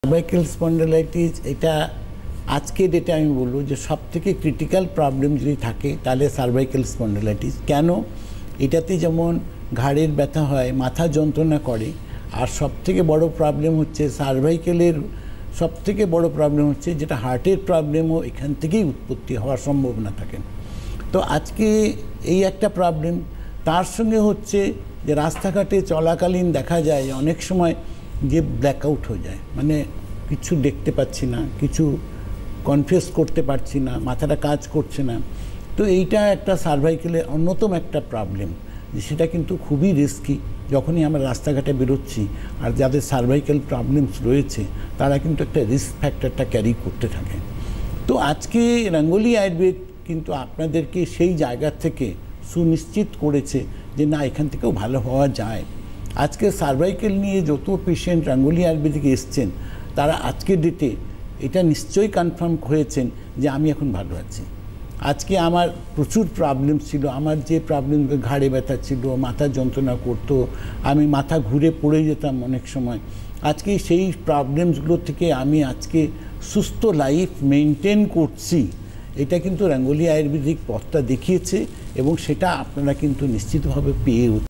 Cervical spondylitis এটা আজকে ডেটে আমি বলবো যে সবথেকে ক্রিটিক্যাল প্রবলেম যদি থাকে তাহলে সার্ভাইকাল স্পন্ডিলাইটিস। কেন? এটাতে যেমন ঘাড়ের ব্যথা হয়, মাথা যন্ত্রণা করে, আর সবথেকে বড় প্রবলেম হচ্ছে সার্ভাইকেলের সবথেকে বড় প্রবলেম হচ্ছে যেটা হার্টের প্রবলেমও এখান থেকেই উৎপত্তি হওয়ার সম্ভাবনা থাকে। তো আজকে এই একটা প্রবলেম, তার সঙ্গে হচ্ছে যে রাস্তাঘাটে চলাকালীন দেখা যায় অনেক সময় যে ব্ল্যাকআউট হয়ে যায়, মানে কিছু দেখতে পাচ্ছি না, কিছু কনফিউজ করতে পারছি না, মাথাটা কাজ করছে না। তো এইটা একটা সার্ভাইকেলের অন্যতম একটা প্রবলেম, যে সেটা কিন্তু খুবই রিস্কি। যখনই আমরা রাস্তাঘাটে বেরোচ্ছি আর যাদের সার্ভাইকাল প্রবলেমস রয়েছে তারা কিন্তু একটা রিস্ক ফ্যাক্টরটা ক্যারি করতে থাকে। তো আজকে রঙ্গোলি আয়ুর্বেদ কিন্তু আপনাদেরকে সেই জায়গা থেকে সুনিশ্চিত করেছে যে না, এখান থেকেও ভালো হওয়া যায়। আজকে সার্ভাইকেল নিয়ে যত পেশেন্ট রঙ্গোলি আয়ুর্বেদিকে এসছেন তারা আজকের ডেটে এটা নিশ্চয়ই কনফার্ম হয়েছেন যে আমি এখন ভালো আছি। আজকে আমার প্রচুর প্রবলেম ছিল, আমার যে প্রবলেম, ঘাড়ে ব্যথা ছিল, মাথা যন্ত্রণা করতো, আমি মাথা ঘুরে পড়ে যেতাম অনেক সময়, আজকে সেই প্রবলেমসগুলো থেকে আমি আজকে সুস্থ লাইফ মেনটেন করছি। এটা কিন্তু রঙ্গোলি আয়ুর্বেদিক পথটা দেখিয়েছে এবং সেটা আপনারা কিন্তু নিশ্চিতভাবে পেয়ে